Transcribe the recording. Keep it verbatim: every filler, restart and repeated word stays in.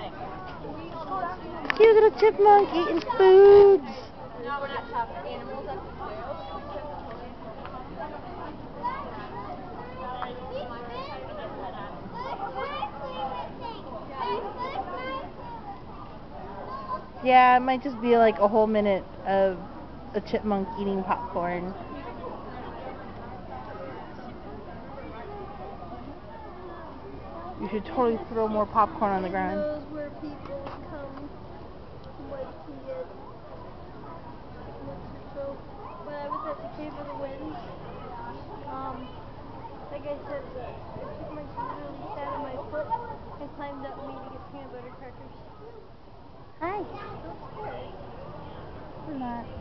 Cute little chipmunk eating foods. No, we're not shopping animals at the zoo. Yeah, it might just be like a whole minute of a chipmunk eating popcorn. You should totally throw more popcorn on the ground. Knows where people come like to get chipmunks or so. When I was at the Cave of the Winds, um, like I said, the, the chipmunks literally sat on my foot and climbed up me to get peanut butter crackers. Hi. Don't scare. We're not.